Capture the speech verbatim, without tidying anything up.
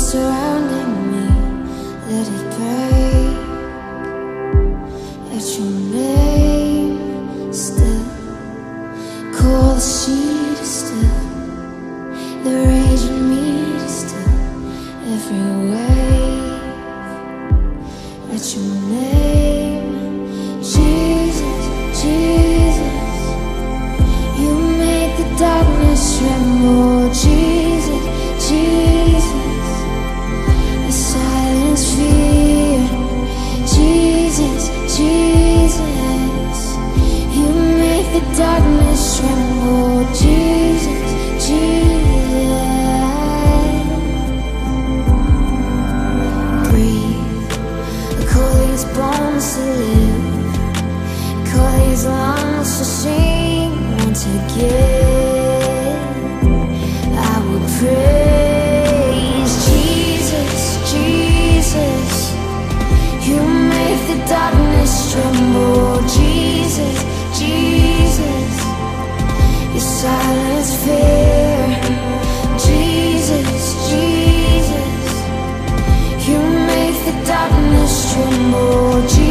surrounding me, let it break. At your name still, call the sea to still, the raging me to still, every wave. At your name, Jesus, Jesus, you make the darkness tremble. Jesus, Jesus, you silence fear. Jesus, Jesus, you make the darkness tremble. Jesus, Jesus, breathe, call these bones to live, call these lungs to sing once again. I will praise Jesus, Jesus, you make the darkness tremble. Jesus, Jesus, you silence fear. Jesus, Jesus, you make the darkness tremble. Jesus,